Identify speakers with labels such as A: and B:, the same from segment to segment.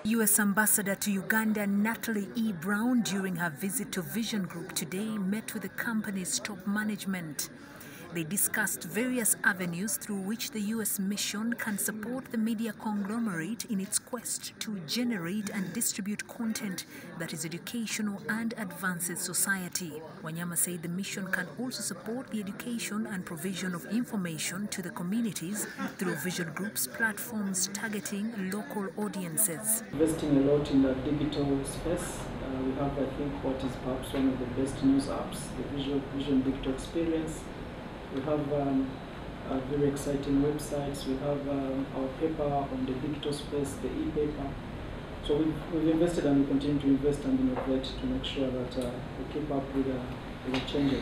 A: U.S. Ambassador to Uganda Natalie E. Brown, during her visit to Vision Group today, met with the company's top management. They discussed various avenues through which the U.S. mission can support the media conglomerate in its quest to generate and distribute content that is educational and advances society. Wanyama said the mission can also support the education and provision of information to the communities through Vision Group's platforms targeting local audiences.
B: Investing a lot in the digital space. We have, I think, what is perhaps one of the best news apps, the Vision Digital Experience. We have very exciting websites. We have our paper on the digital space, the e-paper. So we've invested and we continue to invest and innovate to make sure that we keep up with the changes.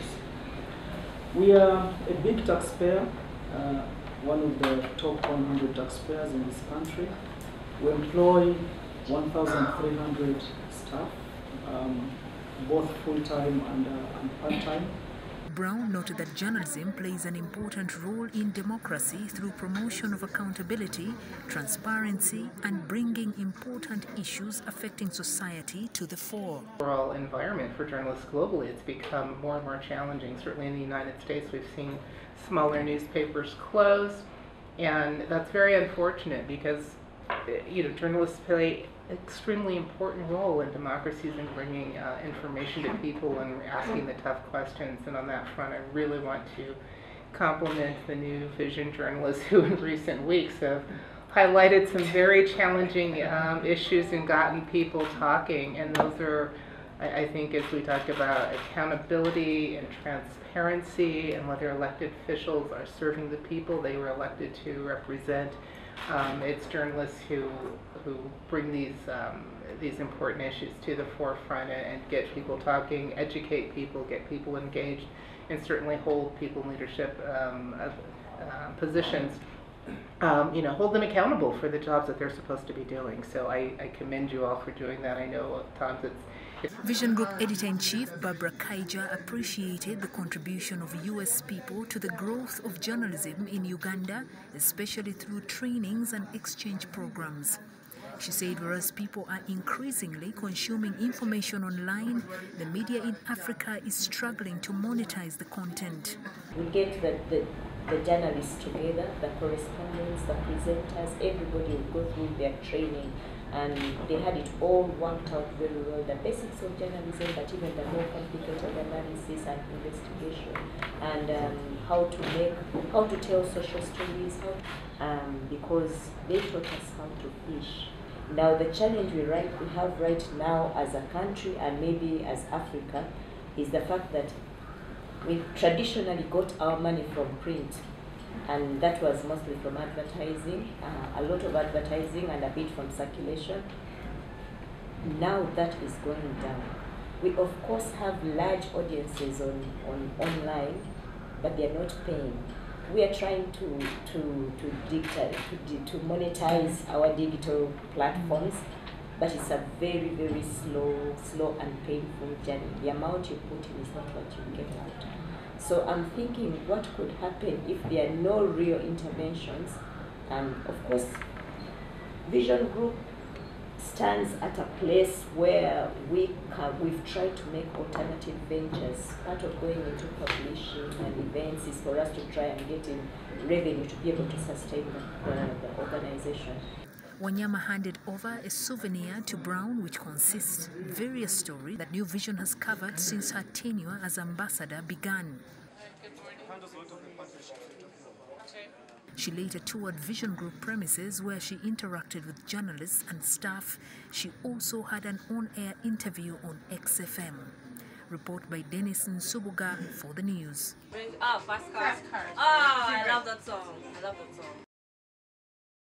B: We are a big taxpayer, one of the top 100 taxpayers in this country. We employ 1,300 staff, both full-time and part-time.
A: Brown noted that journalism plays an important role in democracy through promotion of accountability, transparency, and bringing important issues affecting society to the fore.
C: The overall environment for journalists globally has become more and more challenging. Certainly in the United States, we've seen smaller newspapers close, and that's very unfortunate because journalists play an extremely important role in democracies in bringing information to people and asking the tough questions. And on that front, I really want to compliment the new Vision journalists who in recent weeks have highlighted some very challenging issues and gotten people talking. And those are, I think, as we talk about accountability and transparency and whether elected officials are serving the people they were elected to represent. It's journalists who bring these important issues to the forefront and get people talking, educate people, get people engaged, and certainly hold people in leadership positions. Hold them accountable for the jobs that they're supposed to be doing. So I commend you all for doing that. I know at times it's
A: Vision Group Editor-in-Chief Barbara Kaija appreciated the contribution of U.S. people to the growth of journalism in Uganda, especially through trainings and exchange programs. She said whereas people are increasingly consuming information online, the media in Africa is struggling to monetize the content.
D: We get the journalists together, the correspondents, the presenters, everybody will go through their training, and they had it all worked out very well, the basics of journalism, but even the more complicated analysis and investigation, and how to tell social stories, because they taught us how to fish. Now the challenge we have right now as a country and maybe as Africa is the fact that we traditionally got our money from print, and that was mostly from advertising, a lot of advertising and a bit from circulation. Now that is going down. We of course have large audiences on online, but they are not paying. We are trying to monetize our digital platforms, but it's a very, very slow and painful journey. The amount you put in is not what you get out. So I'm thinking what could happen if there are no real interventions. Of course, Vision Group stands at a place where we've tried to make alternative ventures. Part of going into publishing and events is for us to try and get in revenue to be able to sustain the organization.
A: Wanyama handed over a souvenir to Brown which consists of various stories that New Vision has covered since her tenure as ambassador began. She later toured Vision Group premises where she interacted with journalists and staff. She also had an on-air interview on XFM. Report by Dennis Nsubuga for the news.
E: Fast Cars. I love that song.